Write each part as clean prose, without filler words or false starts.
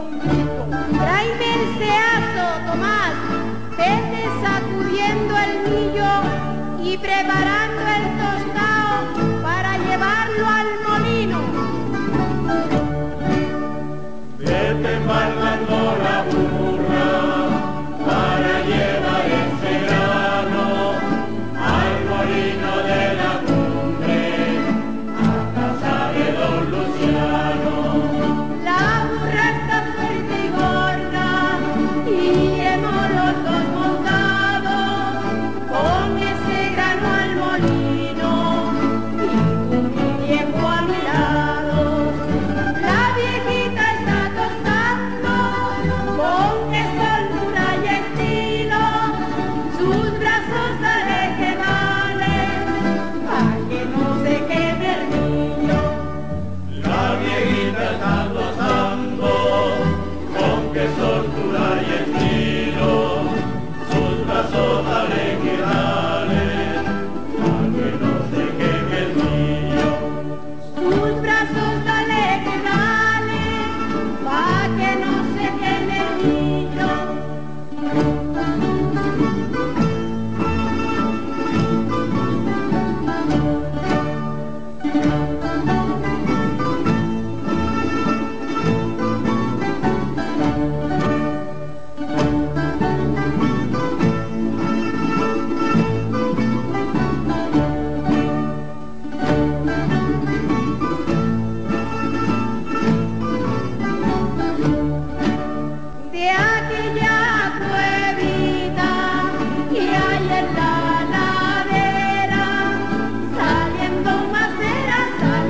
Tráeme el ceazo, Tomás. Vete sacudiendo el millo y preparando el tostado para llevarlo al molino. Vete embarcando la burra para llevar ese grano al molino de la cumbre, a casa de don Luciano. La burra está fuerte y gorda y iremos los dos montados con ese grano al molino y con mi viejo a mi lado. La viejita está tostando con qué soltura y estilo, sus brazos dale que dale, pa' que no se quede el niño. La viejita está gozando con qué soltura y estilo, sus brazos dale que dale, pa' que no se queme el niño. Sus brazos dale que dale, pa' que no se queme el niño. De aquella cuevita que hay en la ladera, saliendo macera,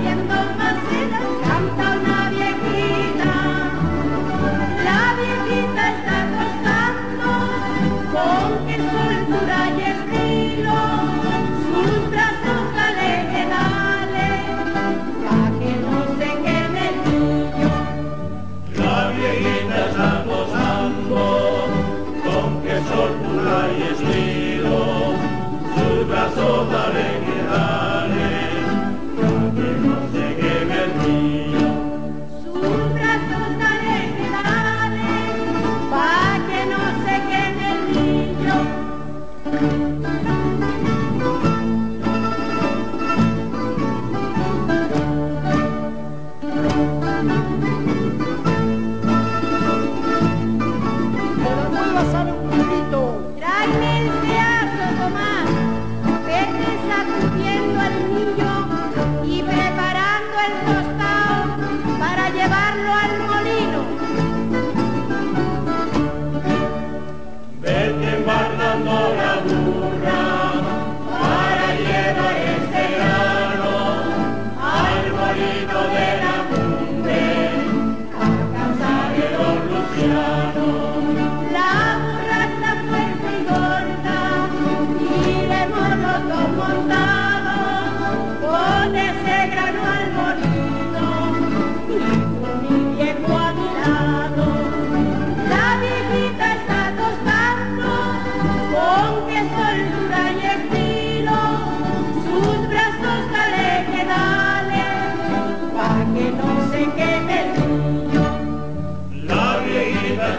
canta una viejita. La viejita está tostando con qué soltura y estilo, sus brazos dale que dale, pa' que no se queme el niño. La viejita está gozando con qué soltura y estilo, sus brazos dale que dale, pa' que no se queme el niño. Sus brazos dale que dale, pa' que no se queme el niño. Tráeme el ceazo, Tomás. Vete sacudiendo el millo y preparando el tostado para llevarlo al molino. Vete embarcando la burra para llevar ese grano al molino de la cumbre, a casa de don Luciano. La burra está fuerte y gorda y iremos los dos montados con ese grano al molino y con mi viejo a mi lado. La viejita está tostando con qué soltura y estilo, sus brazos dale que dale, pa' que no se queme el niño. La viejita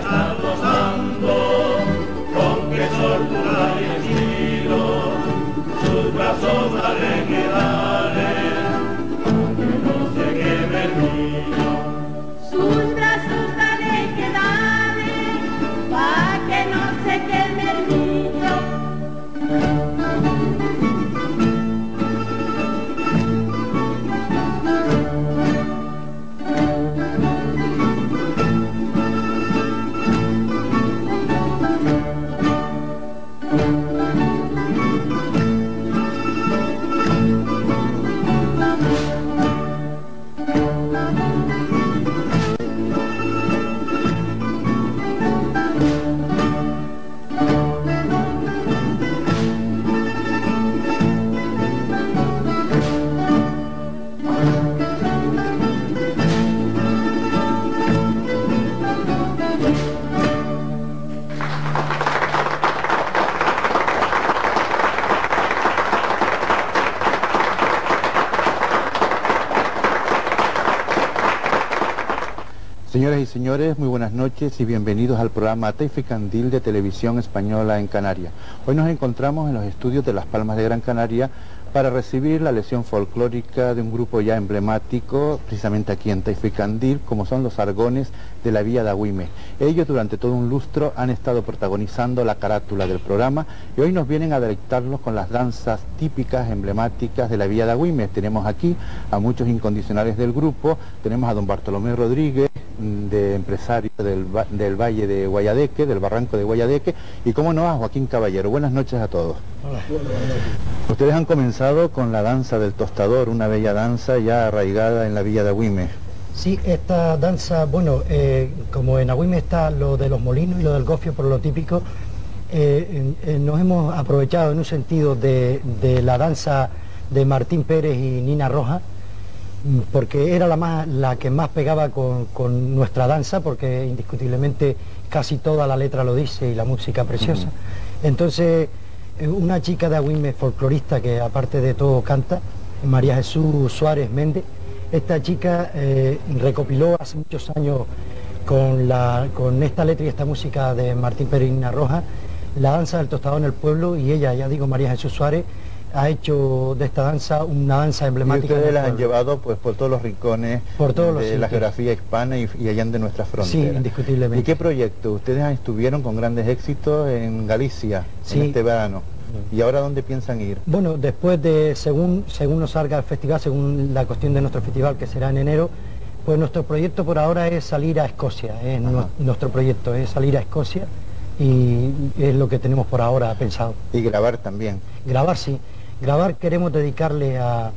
Señoras y señores, muy buenas noches y bienvenidos al programa Taifa y Candil de Televisión Española en Canarias. Hoy nos encontramos en los estudios de Las Palmas de Gran Canaria para recibir la lección folclórica de un grupo ya emblemático, precisamente aquí en Taifa y Candil, como son los Argones de la Villa de Agüime. Ellos durante todo un lustro han estado protagonizando la carátula del programa y hoy nos vienen a deleitarnos con las danzas típicas, emblemáticas de la Villa de Agüime. Tenemos aquí a muchos incondicionales del grupo, tenemos a don Bartolomé Rodríguez, de empresario del Valle de Guayadeque, del Barranco de Guayadeque, y cómo no a Joaquín Caballero. Buenas noches a todos. Hola. Ustedes han comenzado con la danza del tostador, una bella danza ya arraigada en la Villa de Agüime. Sí, esta danza, bueno, como en Agüime está lo de los molinos y lo del gofio por lo típico, nos hemos aprovechado en un sentido de la danza de Martín Pérez y Nina Roja, porque era la que más pegaba con nuestra danza, porque indiscutiblemente casi toda la letra lo dice y la música preciosa. Entonces, una chica de Agüime folclorista que aparte de todo canta, María Jesús Suárez Méndez, esta chica recopiló hace muchos años con esta letra y esta música de Martín Pérez y Nina Roja, la danza del tostador en el pueblo, y ella, ya digo, María Jesús Suárez, ha hecho de esta danza una danza emblemática. Y ustedes las han llevado pues por todos los rincones de la geografía hispana y allá de nuestras fronteras. Sí, indiscutiblemente. ¿Y qué proyecto? Ustedes estuvieron con grandes éxitos en Galicia, sí, en este verano. ¿Y ahora dónde piensan ir? Bueno, después de, según nos salga el festival, según la cuestión de nuestro festival, que será en enero, pues nuestro proyecto por ahora es salir a Escocia. Nuestro proyecto es salir a Escocia y es lo que tenemos por ahora pensado. Y grabar también. Grabar, sí. Grabar queremos dedicarle a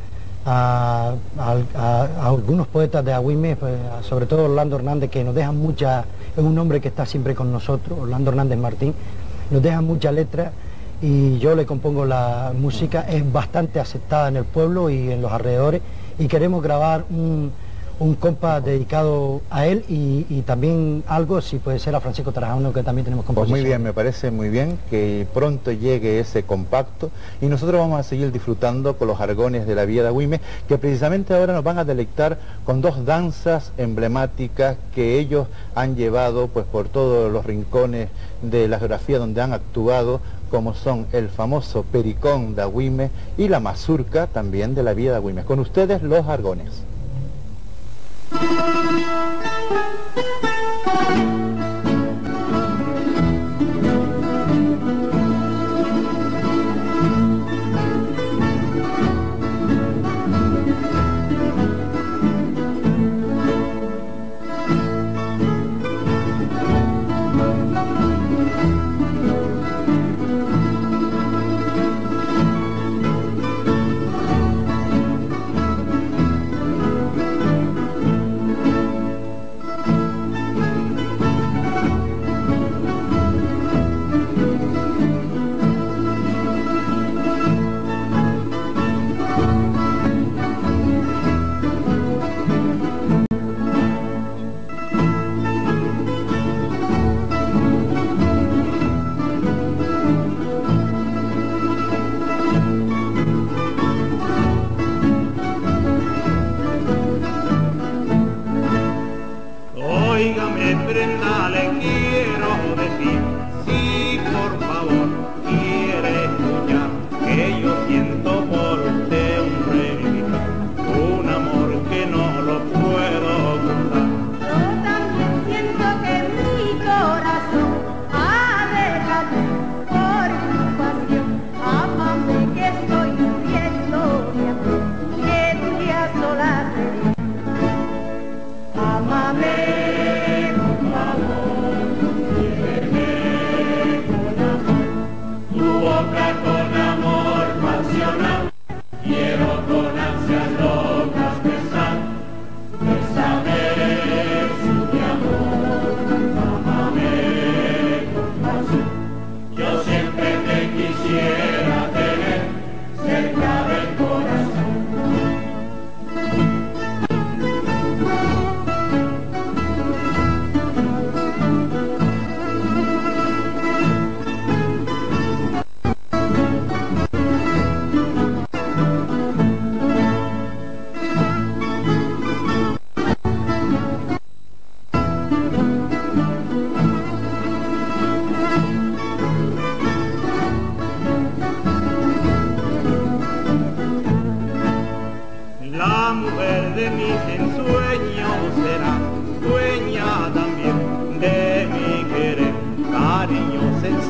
algunos poetas de Agüime, pues, sobre todo Orlando Hernández, que nos dejan mucha, es un hombre que está siempre con nosotros, Orlando Hernández Martín, nos dejan mucha letra y yo le compongo la música, es bastante aceptada en el pueblo y en los alrededores, y queremos grabar un compás dedicado a él y también algo, si puede ser, a Francisco Tarajano, que también tenemos composición. Pues muy bien, me parece muy bien que pronto llegue ese compacto y nosotros vamos a seguir disfrutando con los Argones de la Villa de Agüime, que precisamente ahora nos van a deleitar con dos danzas emblemáticas que ellos han llevado pues por todos los rincones de la geografía donde han actuado, como son el famoso Pericón de Agüime y la mazurca también de la Villa de Agüime. Con ustedes, los Argones.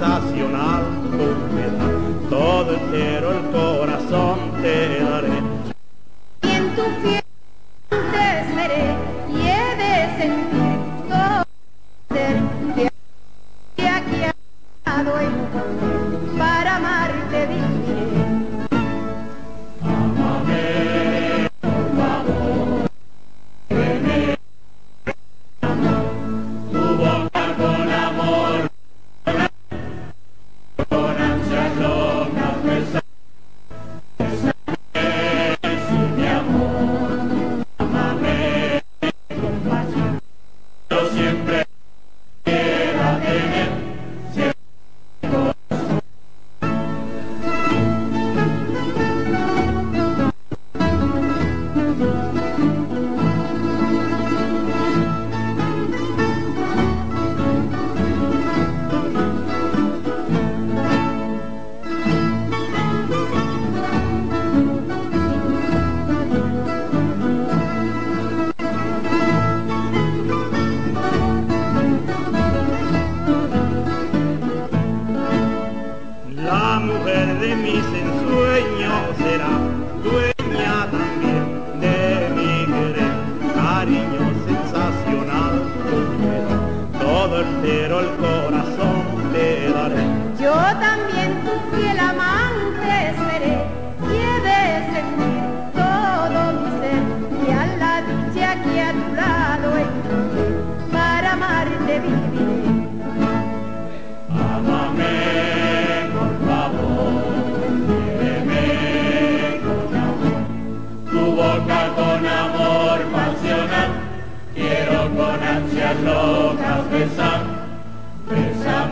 sensacional tu piedad, todo entero el corazón te daré. Y en tu fiel te seré y he de sentir todo ser que aquí ha dado encontré, para amarte viviré. Amame, por favor, ven, tu boca con amor, con ansias locas, besame sin mi amor. Amame con pasión, yo siempre quiera tener, siempre corazón. La mujer de mis ensueños será dueña también de mi querer, cariño sensacional, todo entero el corazón te daré. Yo también tu fiel amante seré y he de sentir todo mi ser, y a la dicha que a tu lado encontré, para amarte viviré. Amame, por favor, quiéreme con amor, tu boca con amor pasional, quiero con ansias locas besar, bésame.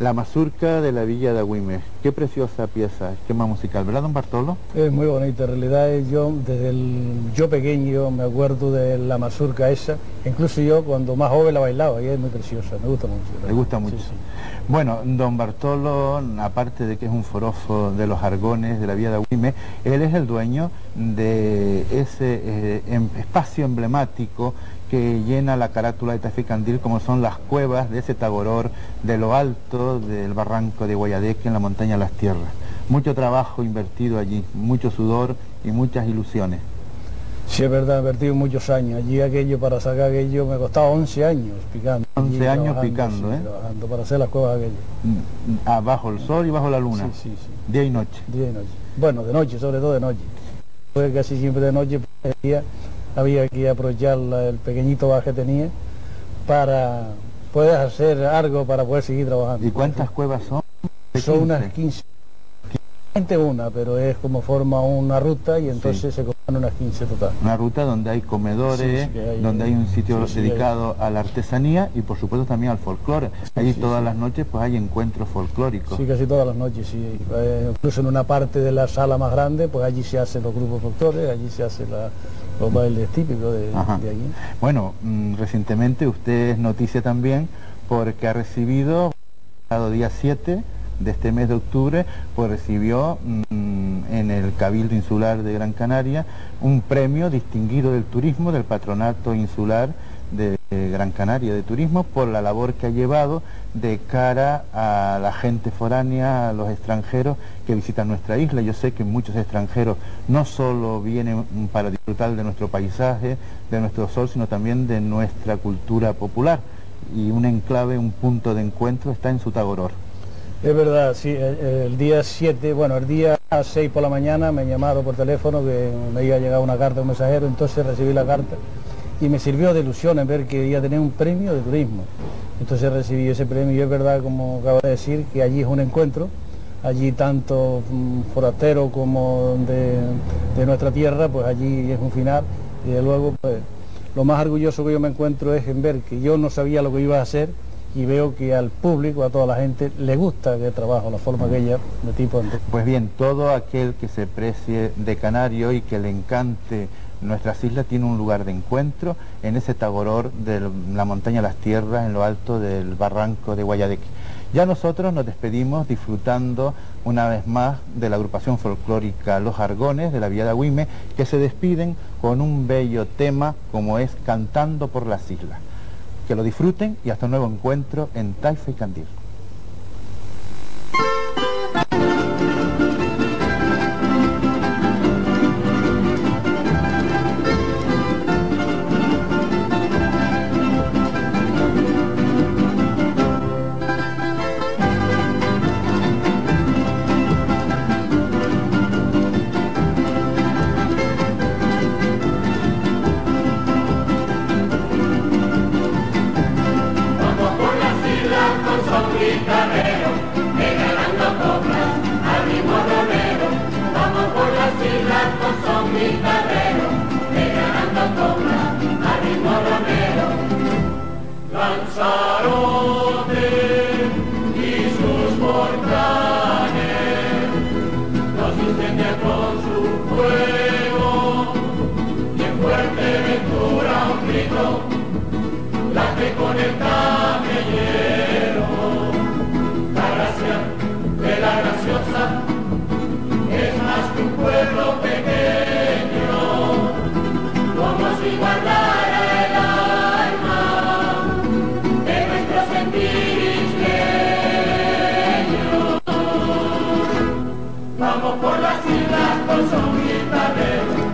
La mazurca de la Villa de Agüimes. Qué preciosa pieza, esquema musical, ¿verdad, don Bartolo? Es muy bonito, en realidad yo desde yo pequeño me acuerdo de la mazurca esa, incluso yo cuando más joven la bailaba y es muy preciosa, me gusta mucho. Me gusta mucho. Sí, sí. Bueno, don Bartolo, aparte de que es un forofo de los Argones de la Villa de Agüimes, él es el dueño de ese espacio emblemático que llena la carátula de Taificandil, como son las cuevas de ese Tagoror de lo alto del barranco de Guayadeque en la montaña de las Tierras. Mucho trabajo invertido allí, mucho sudor y muchas ilusiones. Sí, es verdad, he invertido muchos años. Allí aquello, para sacar aquello, me costaba 11 años picando. 11 años picando, sí, trabajando para hacer las cuevas aquellas. Bajo el sol y bajo la luna. Sí, sí, sí. Día y noche. Día y noche. Bueno, de noche, sobre todo de noche. Fue casi siempre de noche, pues, había que aprovechar el pequeñito bar que tenía para poder hacer algo para poder seguir trabajando. ¿Y cuántas cuevas son? Son unas 15. Una, pero es como forma una ruta y entonces se compran unas 15 total. Una ruta donde hay comedores, donde hay un sitio dedicado a la artesanía y por supuesto también al folclore. Allí todas las noches pues hay encuentros folclóricos. Sí, casi todas las noches, sí. Incluso en una parte de la sala más grande, pues allí se hacen los grupos folclóricos, allí se hacen los bailes típicos de allí. Bueno, recientemente usted es noticia también porque ha recibido, el día 7 de este mes de octubre, pues recibió en el Cabildo Insular de Gran Canaria un premio distinguido del turismo del Patronato Insular de Gran Canaria de Turismo por la labor que ha llevado de cara a la gente foránea, a los extranjeros que visitan nuestra isla. Yo sé que muchos extranjeros no solo vienen para disfrutar de nuestro paisaje, de nuestro sol, sino también de nuestra cultura popular, y un enclave, un punto de encuentro está en su Tagoror. Es verdad, sí, el día 7, bueno, el día 6 por la mañana me llamaron por teléfono que me iba a llegar una carta de un mensajero, entonces recibí la carta y me sirvió de ilusión en ver que iba a tener un premio de turismo. Entonces recibí ese premio y es verdad, como acabo de decir, que allí es un encuentro, allí tanto forastero como de nuestra tierra, pues allí es un final y de luego pues lo más orgulloso que yo me encuentro es en ver que yo no sabía lo que iba a hacer y veo que al público, a toda la gente, le gusta que trabajo, la forma que ella de tipo. Pues bien, todo aquel que se precie de canario y que le encante nuestras islas tiene un lugar de encuentro en ese Tagoror de la montaña de las Tierras, en lo alto del barranco de Guayadeque. Ya nosotros nos despedimos disfrutando una vez más de la agrupación folclórica Los Argones de la Villa de Agüimes, que se despiden con un bello tema como es Cantando por las Islas. Que lo disfruten y hasta un nuevo encuentro en Taificandil. Lanzarote y sus volcanes nos incendia con su fuego y en Fuerteventura un grito late con el camellero. La gracia de la graciosa es más que un pueblo pequeño, como si guardara el alma de nuestro sentir isleño. Vamos por las islas con son guitarreros.